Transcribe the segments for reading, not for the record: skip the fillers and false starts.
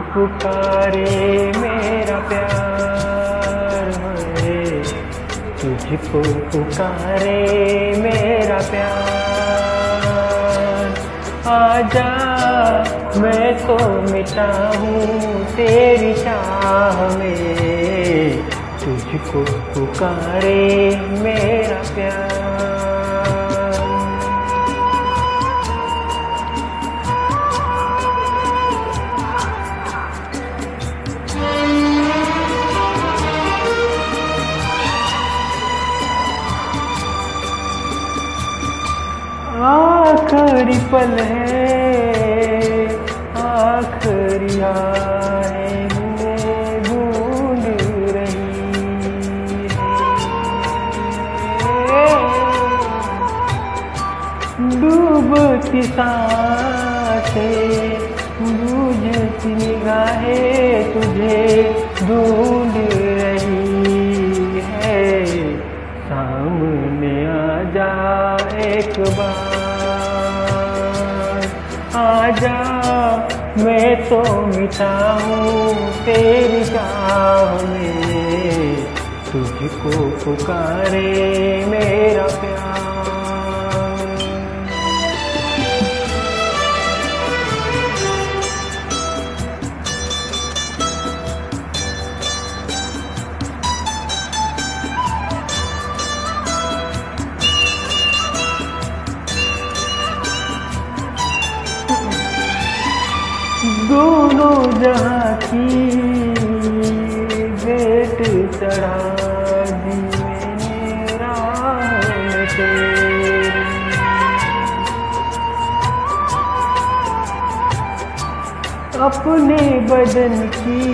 पुकारे मेरा प्यार है, तुझको पुकारे मेरा प्यार। आजा मैं तो मिटा हूँ तेरी चाह में, तुझको पुकारे मेरा प्यार। आखिरी पल है, आखिरी आहें गूंज रही है, डूबती सांसें बूझती निगाहें तुझे ढूंढ रही है। सामने आ जा एक बार, आजा मैं तो मिटा हूँ तेरी चाह में, तुझको पुकारे मेरा प्यार। दोनों जहाँ की भेंट चढ़ा दी मैंने राह में तेरी, अपने बदन की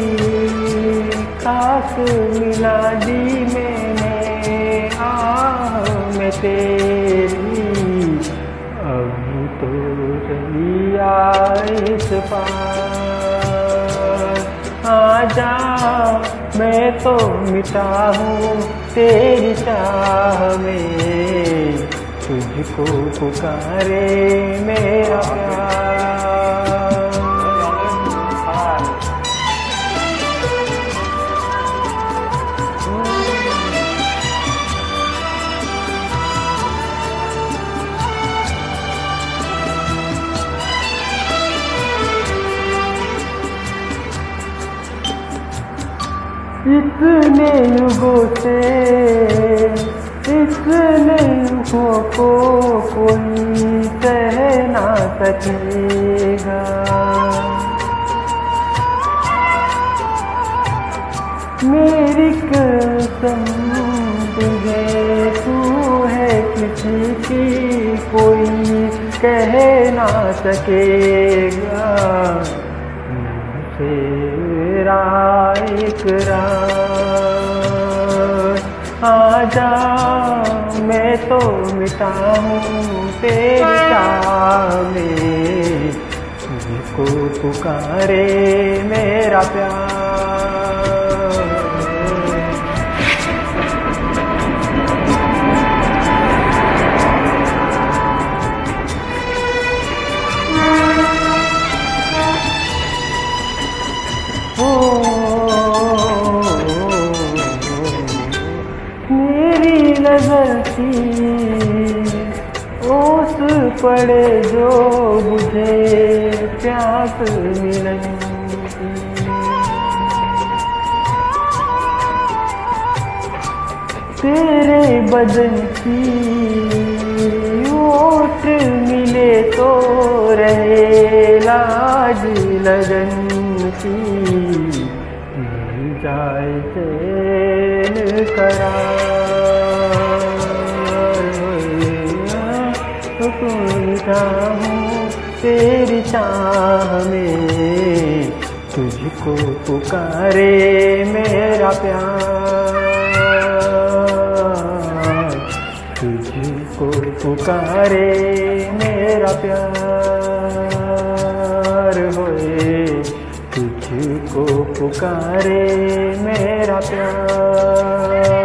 खाक मिला दी मैंने आह में तेरी। अब तो चलिया इस पार, आजा मैं तो मिटा हूँ तेरी चाह में, तुझको पुकारे मेरा प्यार। इतने युगों से इतने युगों को कोई सह ना सकेगा, मेरी कसम तुझे तू है किसी की कोई कह ना सकेगा। तेरा इकरार, आजा मैं तो मिटा हूँ तेरी चाह में, तुझको पुकारे मेरा प्यार। मेरी नजर की ओस पड़े जो बुझे प्यास मिलन की, तेरे बदन की ओट मिले तो रहे लाज लगन की, मिल जाए चैन करार, तो मिटा हूँ तेरी चाह में, तुझको पुकारे मेरा प्यार, तुझको पुकारे मेरा प्यार होए, तुझको पुकारे मेरा प्यार।